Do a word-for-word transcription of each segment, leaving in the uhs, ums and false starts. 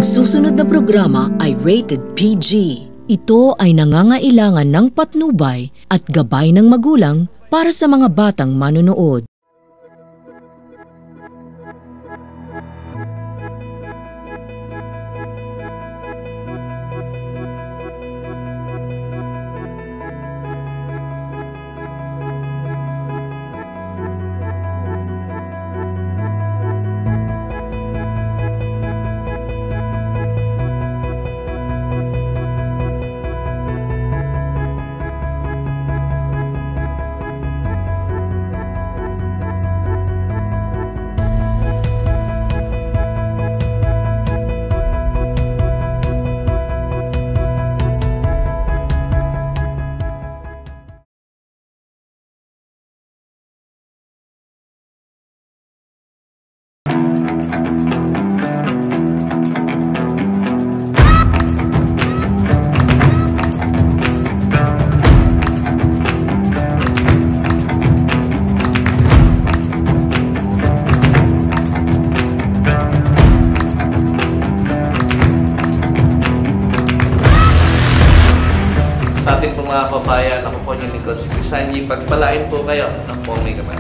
susunod na programa ay rated P G. Ito ay nangangailangan ng patnubay at gabay ng magulang para sa mga batang manonood. Sa ating po mga kababayan, ako po yung lingkod si Kuya Sanji. Pagpalain po kayo ng Pomay Gaman.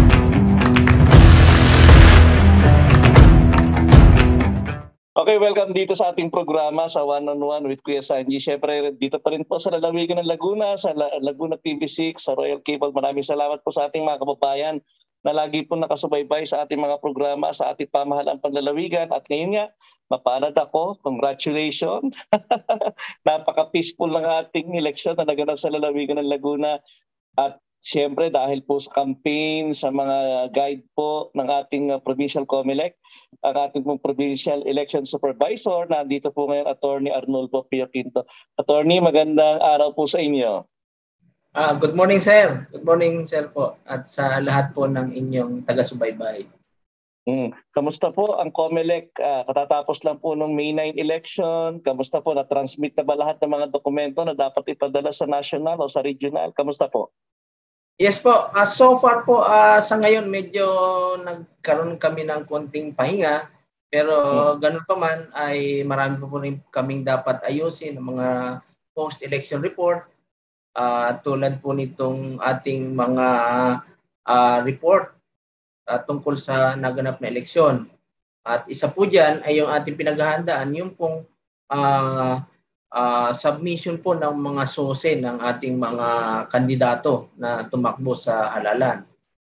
Okay, welcome dito sa ating programa sa One on One with Kuya Sanji. Siyempre, dito pa rin po sa lalawigan ng Laguna, sa Laguna T V six, sa Royal Cable. Maraming salamat po sa ating mga kababayan na lagi po nakasubaybay sa ating mga programa, sa ating pamahalaan panlalawigan. At ngayon nga, mapalad ako. Congratulations. Napaka-peaceful ng ating eleksyon na naganap sa lalawigan ng Laguna. At siyempre, dahil po sa campaign, sa mga guide po ng ating uh, Provincial COMELEC, ang ating pong Provincial Election Supervisor, nandito po ngayon, Attorney ARNULFO PIOQUINTO. Attorney, magandang araw po sa inyo. Uh, good morning, sir. Good morning, sir po. At sa lahat po ng inyong taga-subaybay. Hmm. Kamusta po ang COMELEC? Uh, katatapos lang po ng May ninth election. Kamusta po? Na-transmit na ba lahat ng mga dokumento na dapat ipadala sa national o sa regional? Kamusta po? Yes po. Uh, so far po, uh, sa ngayon medyo nagkaroon kami ng konting pahinga. Pero hmm. ganun pa man ay marami po po rin kaming dapat ayusin ng mga post-election report. Uh, tulad po nitong ating mga uh, report uh, tungkol sa naganap na eleksyon. At isa po dyan ay yung ating pinaghahandaan, yung pong uh, uh, submission po ng mga sose ng ating mga kandidato na tumakbo sa halalan.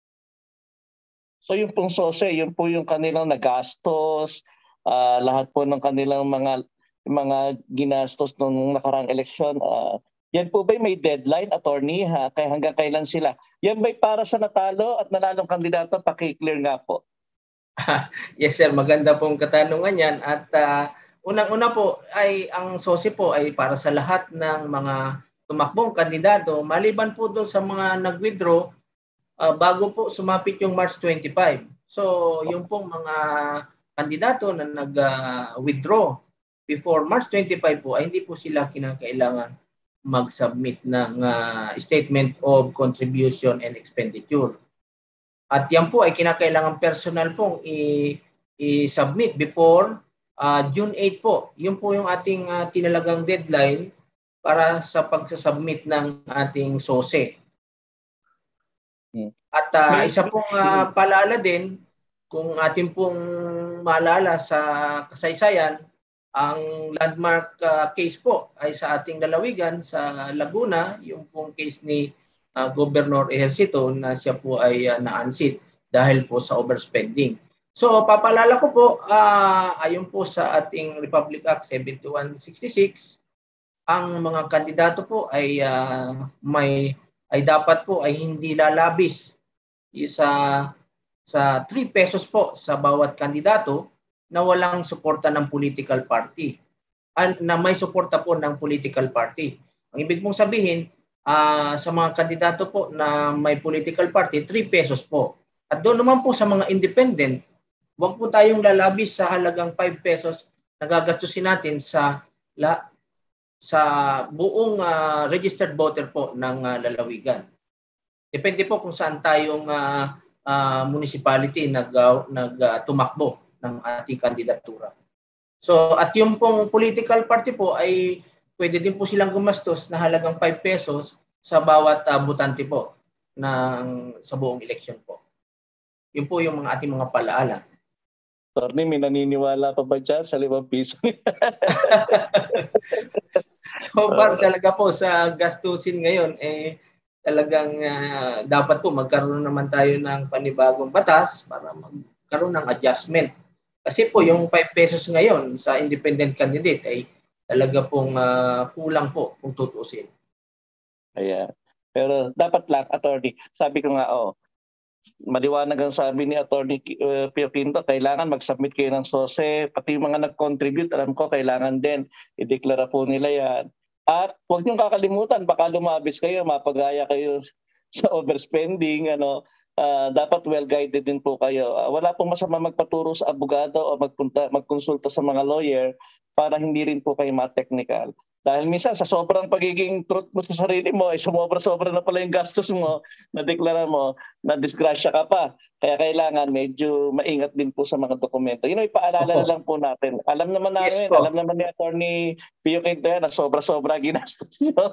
So yung pong sose, yun po yung kanilang nagastos, uh, lahat po ng kanilang mga, mga ginastos nung nakarang eleksyon. Uh, Yan po ba'y may deadline, attorney? Ha? Kaya hanggang kailan sila? Yan ba'y para sa natalo at nalalong kandidato? Paki-clear nga po. Yes, sir. Maganda pong katanungan yan. At uh, unang-una po, ay ang S O S I po ay para sa lahat ng mga tumakbong kandidato. Maliban po doon sa mga nag-withdraw, uh, bago po sumapit yung March twenty-five. So, yung pong mga kandidato na nag-withdraw uh, before March twenty-five po, ay hindi po sila kinakailangan mag-submit ng uh, statement of contribution and expenditure. At yan po ay kinakailangan personal pong i-submit before uh, June eighth po. Yun po yung ating uh, tinalagang deadline para sa pagsasubmit ng ating S O S E. At uh, isa pong uh, paalala din, kung ating pong maalala sa kasaysayan, ang landmark uh, case po ay sa ating lalawigan sa Laguna, yung pong case ni uh, Governor Ejercito na siya po ay uh, na-unseat dahil po sa overspending. So papalala ko po, uh, ayon po sa ating Republic Act seventy-one sixty-six, ang mga kandidato po ay uh, may ay dapat po ay hindi lalabis sa sa three pesos po sa bawat kandidato na walang suporta ng political party, at na may suporta po ng political party. Ang ibig mong sabihin, uh, sa mga kandidato po na may political party, three pesos po. At doon naman po sa mga independent, huwag po tayong lalabis sa halagang five pesos na gagastusin natin sa la, sa buong uh, registered voter po ng uh, lalawigan. Depende po kung saan tayong uh, uh, municipality nag, uh, nag uh, tumakbo ng ating kandidatura. So at yung pong political party po ay pwede din po silang gumastos na halagang five pesos sa bawat uh, butante po ng sa buong election po. Yun po yung mga ating mga palaala. Attorney, may naniniwala pa ba dyan sa limang piso? So far talaga po sa gastusin ngayon, eh talagang uh, dapat po magkaroon naman tayo ng panibagong batas para magkaroon ng adjustment. Kasi po yung five pesos ngayon sa independent candidate ay talaga pong uh, kulang po kung tutusin. Ayan. Pero dapat lang, attorney, sabi ko nga, oh, maliwanag ang sabi ni Attorney uh, PIOQUINTO, kailangan mag-submit kayo ng S O S E, pati yung mga nag-contribute, alam ko, kailangan din, ideklara po nila yan. At huwag niyong kakalimutan, baka lumabis kayo, mapagaya kayo sa overspending, ano, uh, dapat well-guided din po kayo. Uh, wala pong masama magpaturo sa abogado o magpunta, magkonsulta sa mga lawyer para hindi rin po kayo ma-technical. Dahil minsan sa sobrang pagiging truth mo sa sarili mo, ay sumobra-sobra na pala yung gastos mo, na-deklara mo, na-disgrasya ka pa. Kaya kailangan medyo maingat din po sa mga dokumento. Yun ay paalala lang po natin. Alam naman namin, yes, alam naman ni Attorney PIOQUINTO yan na sobra-sobra ginastos nyo.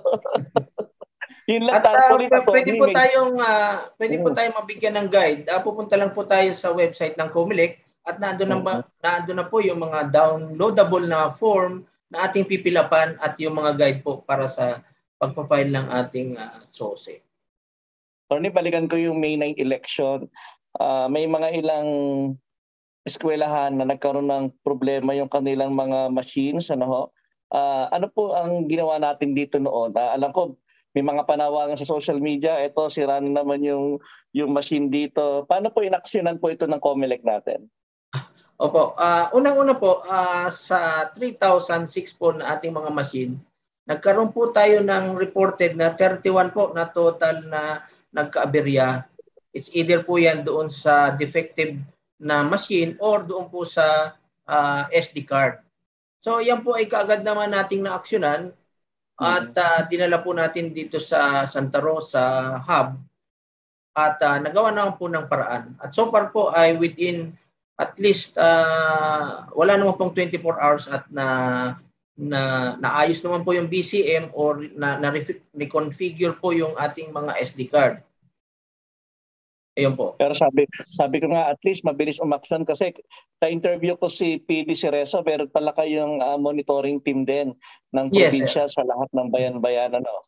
Yun lang. At uh, ulit, pwede po may... tayong uh, pwede po tayong mabigyan ng guide. Uh, pupunta lang po tayo sa website ng COMELEC at nandoon na, ba, nandoon na po yung mga downloadable na form na ating pipilapan at yung mga guide po para sa pagpa-file ng ating uh, S O S E. Attorney, balikan ko yung May ninth election. Uh, may mga ilang eskwelahan na nagkaroon ng problema yung kanilang mga machines. Ano, ho? Uh, ano po ang ginawa natin dito noon? Uh, alam ko, may mga panawagan sa social media. Ito, sira na naman yung, yung machine dito. Paano po inaksyonan po ito ng COMELEC natin? Opo, uh, unang-una po, uh, sa three thousand six po na ating mga machine, nagkaroon po tayo ng reported na thirty-one po na total na nagka-aberya. It's either po yan doon sa defective na machine or doon po sa uh, S D card. So yan po ay kaagad naman nating na-aksyonan at uh, dinala po natin dito sa Santa Rosa Hub at uh, nagawa naman po ng paraan. At so far po ay within at least uh, wala naman pong twenty-four hours at na na naayos naman po yung B C M or na na-reconfigure po yung ating mga S D card. Ayun po. Pero sabi sabi ko nga at least mabilis umaksyon kasi na-interview ko si P D Cerezo, pero pala kayong uh, monitoring team din ng Provincial, yes, sa lahat ng bayan-bayan, ano.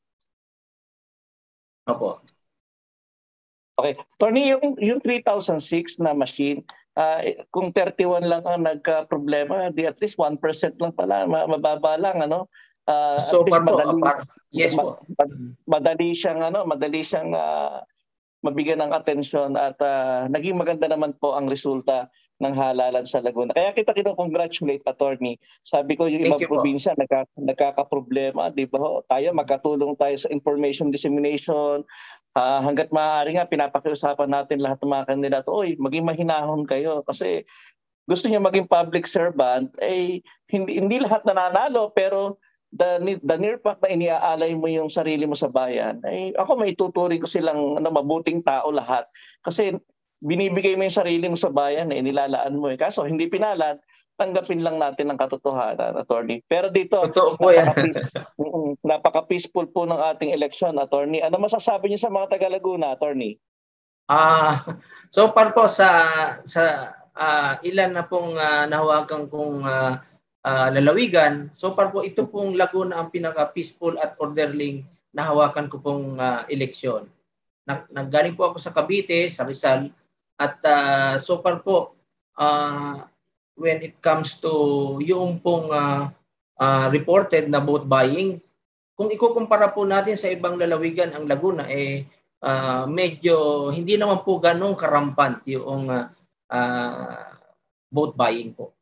Opo. Okay. Tony, yung, yung three thousand six na machine, uh, kung thirty-one lang ang nagka-problema, di at least one percent lang pala, mababa lang, ano? Uh, so at least po, madali, apart, yes ma, po. madali siyang, ano, madali siyang uh, mabigyan ng atensyon at uh, naging maganda naman po ang resulta ng halalan sa Laguna. Kaya kita kino-congratulate, Attorney. Sabi ko yung ibang probinsya nagka, nagkakaproblema, di ba? Tayo, magkatulong tayo sa information dissemination. Uh, hanggat maaari nga, pinapakiusapan natin lahat ng mga kandidato, oy, maging mahinahon kayo kasi gusto niyo maging public servant, eh, hindi, hindi lahat nananalo, pero the, the near fact na iniaalay mo yung sarili mo sa bayan, eh, ako may tuturing ko silang ano, mabuting tao lahat. Kasi binibigay mo yung sarili mo sa bayan, eh, nilalaan mo. Eh. Kaso hindi pinalad, tanggapin lang natin ang katotohanan, Attorney. Pero dito, napaka-peaceful, napaka-peaceful po ng ating election, Attorney. Ano masasabi niyo sa mga taga-Laguna, Attorney? Ah, uh, so far po sa sa uh, ilan na pong uh, nahawakan kong uh, uh, lalawigan, so far po ito pong Laguna ang pinaka-peaceful at orderly na hawakan ko pong uh, eleksyon. Naggaling po ako sa Cavite, sa Rizal, at uh, so far po uh, when it comes to yung pong uh, uh, reported na vote buying, kung ikukumpara po natin sa ibang lalawigan, ang Laguna, eh uh, medyo hindi naman po ganong karampant yung uh, uh, vote buying po.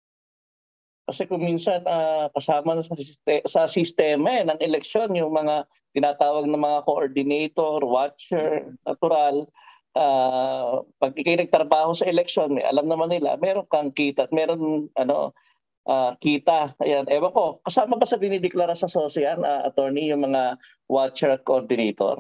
Kasi kung minsan uh, kasama na sa, sa sistema eh, ng eleksyon, yung mga tinatawag na mga coordinator, watcher, natural, Uh, pag ikay nagtrabaho sa election, may alam naman nila, meron kang kita, meron ano, uh, kita. Ayan, ewan ko, kasama ba sa dinideklara sa S O S E yan, uh, Attorney, yung mga watcher at coordinator?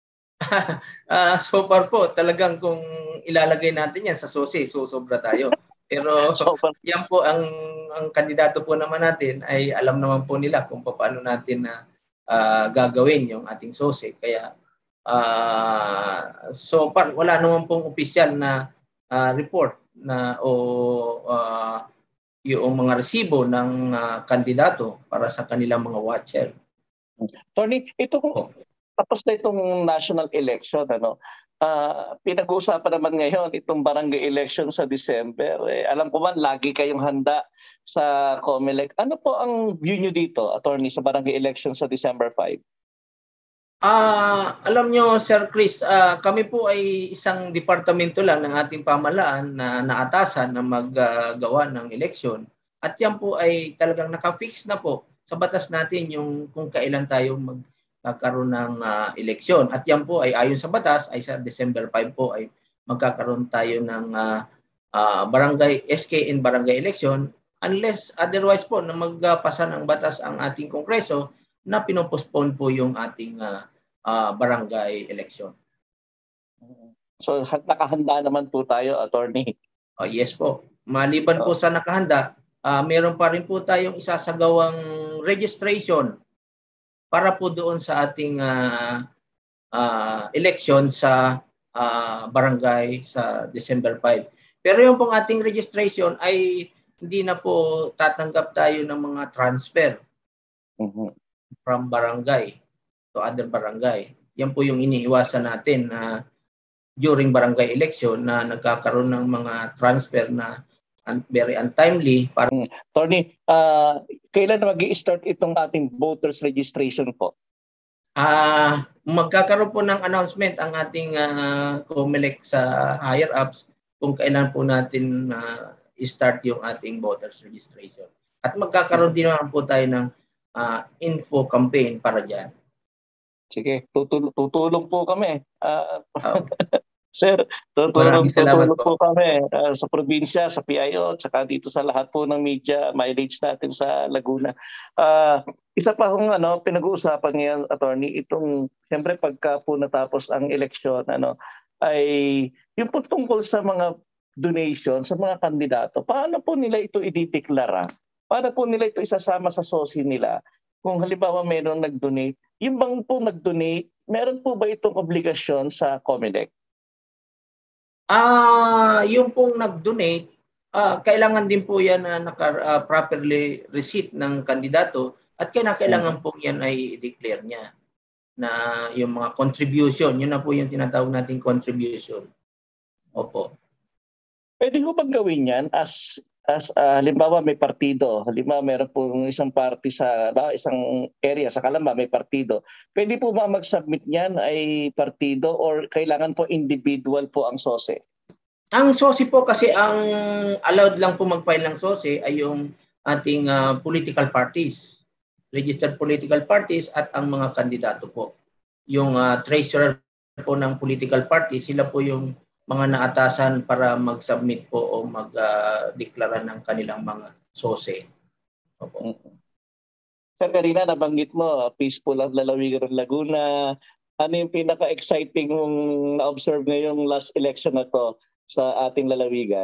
uh, so far po, talagang kung ilalagay natin yan sa S O S E, susobra tayo. Pero so, yan po ang ang kandidato po naman natin ay alam naman po nila kung paano natin na uh, gagawin yung ating S O S E. Kaya uh, so far wala naman pong opisyal na uh, report na o uh, yung mga resibo ng uh, kandidato para sa kanilang mga watcher. Tony, ito oh. Tapos na itong national election, ano? Uh, pinag-uusapan naman ngayon itong barangay election sa December. Eh, alam ko man, lagi kayong handa sa COMELEC. Ano po ang view nyo dito, attorney, sa barangay election sa December fifth? Ah, uh, alam nyo, Sir Chris, uh, kami po ay isang departamento lang ng ating pamahalaan na naatasan na maggawa uh, ng eleksyon. At yan po ay talagang nakafix na po sa batas natin yung kung kailan tayo magkakaroon ng uh, eleksyon. At yan po ay ayon sa batas ay sa December fifth po ay magkakaroon tayo ng uh, uh, barangay S K and barangay election unless otherwise po na magpasa ng batas ang ating kongreso na pinopospone po yung ating uh, uh, barangay election. So nakahanda naman po tayo, attorney. Oh, yes po. Maliban oh. po sa nakahanda, uh, meron pa rin po tayong isasagawang registration para po doon sa ating uh, uh, election sa uh, barangay sa December fifth. Pero yung pong ating registration ay hindi na po tatanggap tayo ng mga transfer. Uh-huh. From barangay to other barangay. Yan po yung iniiwasan natin na uh, during barangay election na nagkakaroon ng mga transfer na un- very untimely. Para... Hmm. Tony, uh, kailan mag-i-start itong ating voters registration po? Uh, magkakaroon po ng announcement ang ating uh, COMELEC sa higher ups kung kailan po natin uh, i-start yung ating voters registration. At magkakaroon din naman po tayo ng Uh, info campaign para dyan. Sige, tutul- tutulong po kami. Uh, oh. Sir, tutulong, tutulong po. po kami uh, sa probinsya, sa P I O, tsaka dito sa lahat po ng media mileage natin sa Laguna. Uh, isa pa kung ano, pinag-uusapan ngayon, attorney, itong, siyempre pagka po natapos ang eleksyon, ano, ay yung po tungkol sa mga donation sa mga kandidato, paano po nila ito idideklara? Para po nila ito isasama sa S O S I nila. Kung halimbawa mayroong nag-donate, yung bang po nag-donate, meron po ba itong obligasyon sa COMELEC? Ah, uh, yung pong nag-donate, uh, kailangan din po yan na naka, uh, properly receipt ng kandidato at kailangan po yan ay i-declare niya na yung mga contribution, yun na po yung tinatawag nating contribution. Opo. Pwede ko bang gawin yan as As uh, halimbawa may partido, halimbawa meron pong isang party sa uh, isang area sa Calamba may partido. Pwede po ba mag-submit niyan ay partido or kailangan po individual po ang S O S E? Ang S O S E po kasi ang allowed lang po mag-file ng S O S E ay yung ating uh, political parties, registered political parties at ang mga kandidato po. Yung uh, treasurer po ng political party, sila po yung mga naatasan para mag-submit po o mag-deklara uh, ng kanilang mga S O S E. Opo. Sir, kanina nabanggit mo, peaceful ang lalawigan ng Laguna. Ano yung pinaka-exciting mong na-observe ngayong last election na to sa ating lalawigan?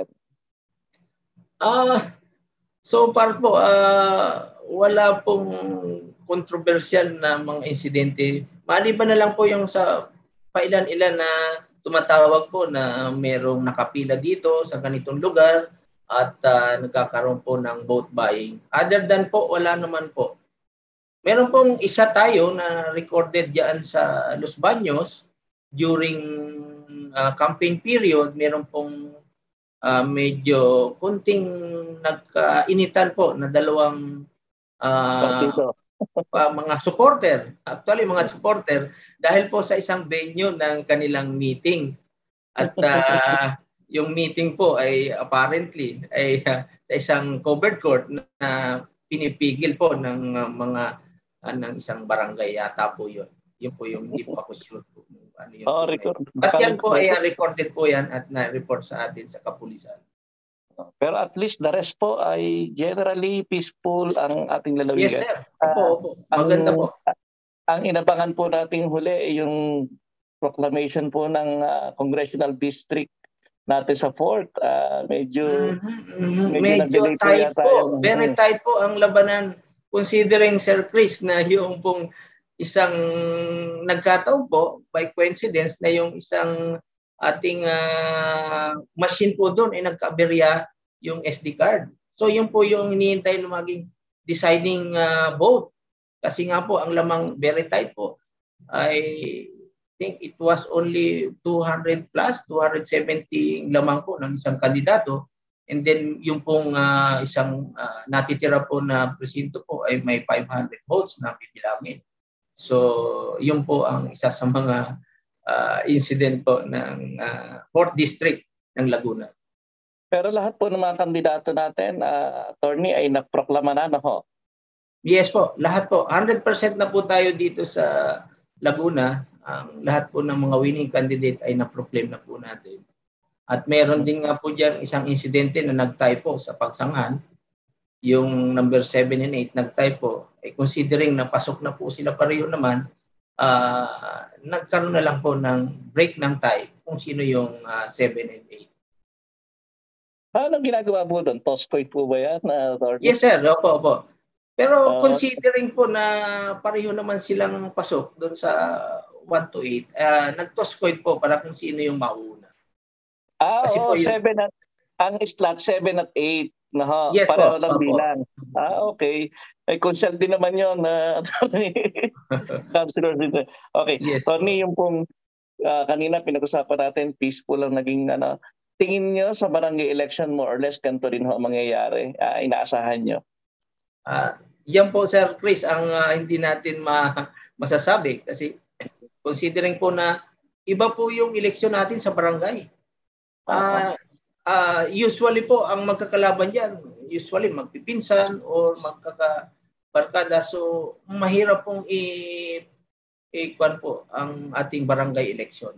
Ah, uh, so far po, uh, wala pong controversial na mga insidente. Maliban na lang po yung sa pailan-ilan na tumatawag po na merong nakapila dito sa ganitong lugar at uh, nagkakaroon po ng vote buying. Other than po, wala naman po. Meron pong isa tayo na recorded diyan sa Los Baños during uh, campaign period. Meron pong uh, medyo kunting nagkainitan po na dalawang uh, uh, mga supporter, actually mga supporter, dahil po sa isang venue ng kanilang meeting. At uh, yung meeting po ay apparently ay uh, sa isang covered court na pinipigil po ng uh, mga uh, ng isang barangay yata po yun. Yun po yung hindi po ako sure po. Ano yun oh, po record. At yan po ay uh, recorded po yan at na-report sa atin sa kapulisan. Pero at least the rest po ay generally peaceful ang ating lalawigan. Yes, sir. Opo, opo. Maganda ang, po. Ang inabangan po natin huli ay yung proclamation po ng uh, Congressional District natin sa fourth. Uh, medyo mm-hmm. medyo, medyo na-delay po tight yata po. yung, Very tight po ang labanan, considering, Sir Chris, na yung pong isang nagkataon po by coincidence na yung isang ating uh, machine po doon ay nagka-aberya yung S D card. So yun po yung hinihintay na maging deciding uh, vote. Kasi nga po ang lamang very tight po. I think it was only two hundred plus, two hundred seventy lamang po ng isang kandidato. And then yung pong uh, isang uh, natitira po na presinto po ay may five hundred votes na bibilangin. So yun po ang isa sa mga uh, incident po ng uh, fourth District ng Laguna. Pero lahat po ng mga kandidato natin, uh, attorney, ay nagproklama na, no? Yes po, lahat po. one hundred percent na po tayo dito sa Laguna. Ang lahat po ng mga winning candidate ay na-proclaim na po natin. At meron din nga po dyan isang insidente na nag-typo sa pagsangan. Yung number seven and eight nag-typo. Eh, considering na pasok na po sila pareho naman, uh, nagkaroon na lang po ng break ng tie kung sino yung uh, seven and eight. Anong ginagawa po doon? Toskoy po ba yan? Uh, yes sir, opo, opo. Pero uh, considering po na pareho naman silang pasok doon sa one to eight, uh, nag-toskoy po para kung sino yung mauna. Ah, kasi oh, po yung... seven at, ang slot seven at eight. No, yes pareho po, lang opo. bilang. Ah, okay. Ay, consult din naman yun. Uh, Councilor dito. Okay. Yes, Tony, yung pong uh, kanina pinag-usapan natin, peaceful lang naging ano. Tingin nyo sa barangay election more or less ganito rin ho mangyayari? Uh, inaasahan nyo? Uh, yan po, Sir Chris, ang uh, hindi natin ma masasabi. Kasi considering po na iba po yung eleksyon natin sa barangay. Uh, uh, usually po, ang magkakalaban dyan, usually magpipinsan or magkakabarkada. So, mahirap pong i-kwan po ang ating barangay election.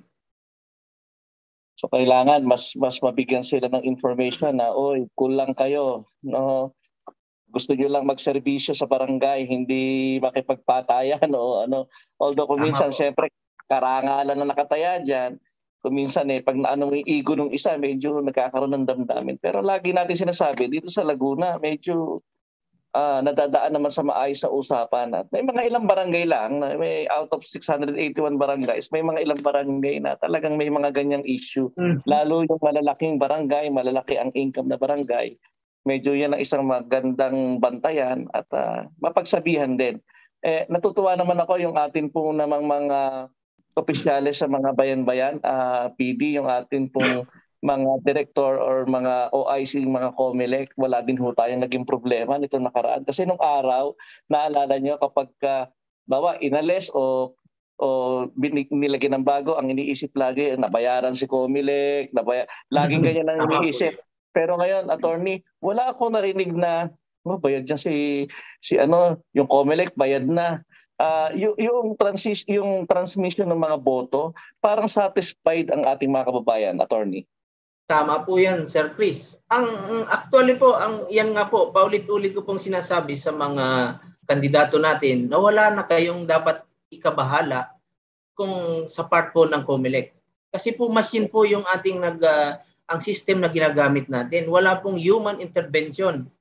So kailangan mas mas mabigyan sila ng information na oy, kulang kayo, no. Gusto niyo lang magserbisyo sa barangay, hindi makipagpatayan o ano. Although kung minsan syempre karangalan na nakataya diyan, kung minsan eh pag naano yung ego ng isa, medyo nagkakaroon ng damdamin. Pero lagi natin sinasabi dito sa Laguna, medyo Uh, nadadaan naman sa maayos sa usapan. At may mga ilang barangay lang, may out of six hundred eighty-one barangays, may mga ilang barangay na talagang may mga ganyang issue. Mm-hmm. Lalo yung malalaking barangay, malalaki ang income na barangay, medyo yan ang isang magandang bantayan at uh, mapagsabihan din. Eh, natutuwa naman ako yung atin po namang mga opisyales sa mga bayan-bayan, uh, P D, yung atin pong mga director or mga O I C, mga COMELEC, wala din ho tayong naging problema nito nakaraan. Kasi nung araw, naalala nyo kapag uh, bawa inalis o o nilagyan ng bago, ang iniisip lagi, nabayaran si COMELEC, nabaya, laging ganyan ang iniisip. Pero ngayon, attorney, wala akong narinig na, oh, bayad niya si, si ano, yung COMELEC, bayad na. Uh, yung, yung, transis, yung transmission ng mga boto, parang satisfied ang ating mga kababayan, attorney. Tama po yan, Sir Chris. Ang actually po, ang yan nga po, paulit-ulit ko pong sinasabi sa mga kandidato natin na wala na kayong dapat ikabahala kung sa part po ng COMELEC. Kasi po machine po yung ating nag uh, ang system na ginagamit natin. Wala pong human intervention.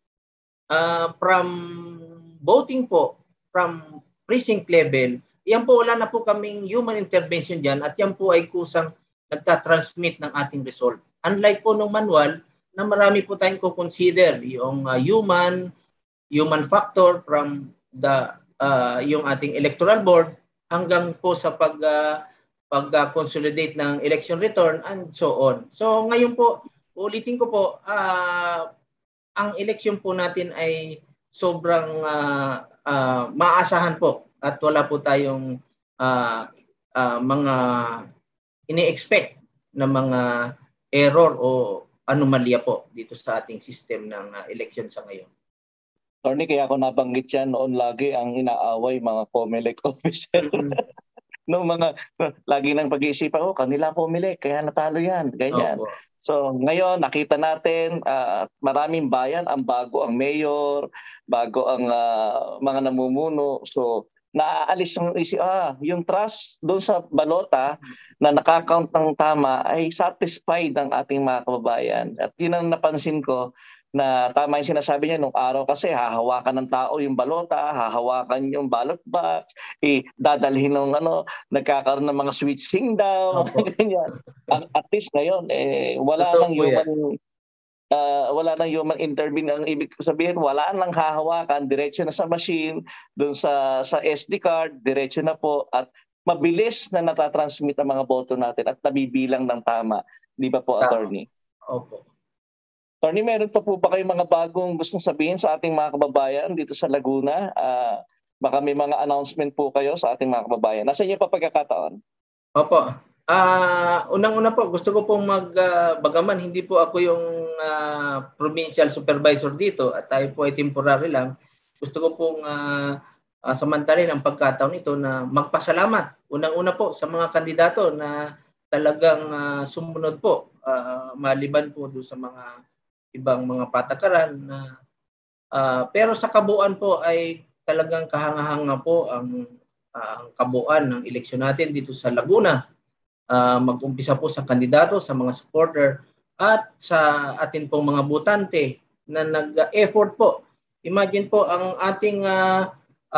Uh, from voting po, from precinct level, yan po wala na po kaming human intervention diyan at yan po ay kusang nagta-transmit ng ating result. Unlike po ng manual na marami po tayong ko-consider yung uh, human human factor from the uh, yung ating electoral board hanggang po sa pag uh, pag-consolidate uh, ng election return and so on. So ngayon po, ulitin ko po, uh, ang election po natin ay sobrang uh, uh, maasahan po at wala po tayong uh, uh, mga ini-expect na mga error o anomalya po dito sa ating system ng uh, election sa ngayon. Attorney, kaya ako nabanggit yan noon lagi ang inaaway mga COMELEC officer. Mm-hmm. no, mga, lagi nang pag-iisipan, oh, kanila COMELEC, kaya natalo yan, ganyan. Opo. So ngayon, nakita natin, uh, maraming bayan, ang bago ang mayor, bago ang uh, mga namumuno. So naaalis yung, ah, yung trust doon sa balota na nakakount ng tama ay satisfied ng ating mga kababayan. At yun ang napansin ko na tama yung sinasabi niya nung araw kasi hahawakan ng tao yung balota, hahawakan yung ballot box, eh, dadalhin ng ano, nagkakaroon ng mga switching daw, ganyan. At least ngayon, eh, wala Totoo nang po yan. human Uh, wala nang human intervene. Ang ibig sabihin, wala nang hahawakan, diretso na sa machine, doon sa sa S D card, diretso na po at mabilis na natatransmit ang mga boto natin at nabibilang ng tama. Di ba po, Tama. Attorney? Opo. Attorney, meron pa po ba kayong mga bagong gustong sabihin sa ating mga kababayan dito sa Laguna? Uh, baka may mga announcement po kayo sa ating mga kababayan. Nasa inyo pa pagkakataon? Opo. Ah, uh, unang-una po, gusto ko pong mag uh, bagaman hindi po ako yung uh, provincial supervisor dito at tayo po ay temporary lang. Gusto ko pong uh, uh, samantalin ang pagkataon ito na magpasalamat. Unang-una po sa mga kandidato na talagang uh, sumunod po uh, maliban po do sa mga ibang mga patakaran na uh, pero sa kabuuan po ay talagang kahanga-hanga po ang uh, ang kabuuan ng eleksyon natin dito sa Laguna. Uh, mag-umpisa po sa kandidato, sa mga supporter at sa atin pong mga botante na nag-effort po. Imagine po ang ating uh,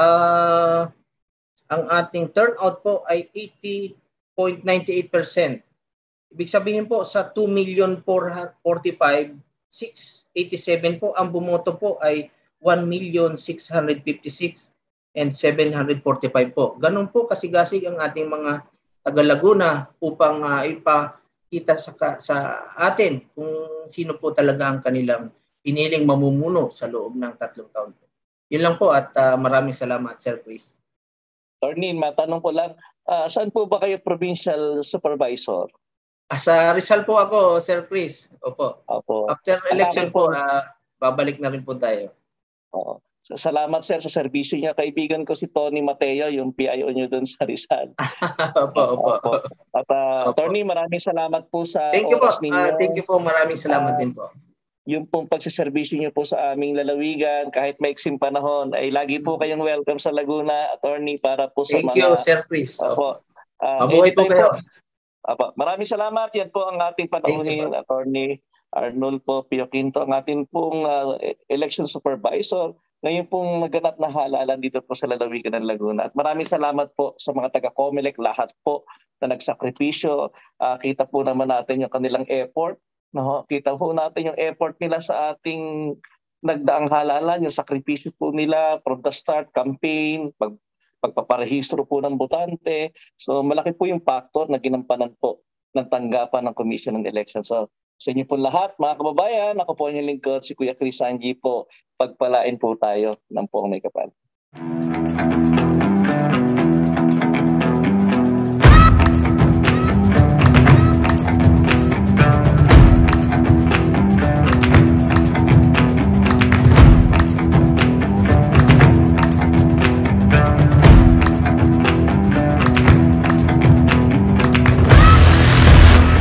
uh, ang ating turnout po ay eighty point nine eight percent. Ibig sabihin po sa two million forty-five thousand six hundred eighty-seven po ang bumoto po ay one million six hundred fifty-six thousand seven hundred forty-five po. Ganun po kasigasig ang ating mga taga Laguna upang uh, ipakita sa, sa atin kung sino po talaga ang kanilang piniling mamumuno sa loob ng tatlong taon po. Yun lang po at uh, maraming salamat, Sir Chris. Attorney, matanong ko lang, uh, saan po ba kayo provincial supervisor? Ah, sa Rizal po ako, Sir Chris. Opo. Opo. After election po, uh, babalik na rin po tayo. Oo. Salamat sir sa serbisyo niya. Kaibigan ko si Tony Mateo, yung P I O niyo doon sa Rizal. Opo, opo. Opo. At uh, Attorney, maraming salamat po sa thank you oras po. ninyo. Uh, thank you po. Maraming salamat uh, din po. Yung pong pagsiservisyo niyo po sa aming lalawigan, kahit maiksim panahon, ay lagi po kayong welcome sa Laguna, Attorney, para po sa thank mga... Thank you, Sir Chris. Opo. Uh, Mabuhay po kayo. Po. Opo. Maraming salamat. Yan po ang ating panauhin, Attorney ARNULFO PIOQUINTO, ang ating pong uh, election supervisor. Ngayon pong naganap na halalan dito po sa lalawigan ng Laguna. At maraming salamat po sa mga taga-COMELEC, lahat po na nagsakripisyo. Uh, kita po naman natin yung kanilang effort. No? Kita po natin yung effort nila sa ating nagdaang halalan, yung sakripisyo po nila from the start, campaign, pag, pagpaparehistro po ng botante. So malaki po yung factor na ginampanan po ng tanggapan ng Commission on Election. So sa inyo po lahat, mga kababayan, ako po ang lingkod, si Kuya Sanji po. Pagpalain po tayo ng poong may kapal.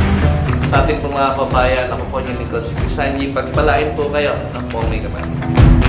Sa ating po mga kababayan, ako po ang lingkod, si Kuya Sanji. Pagpalain po kayo ng poong may kapal.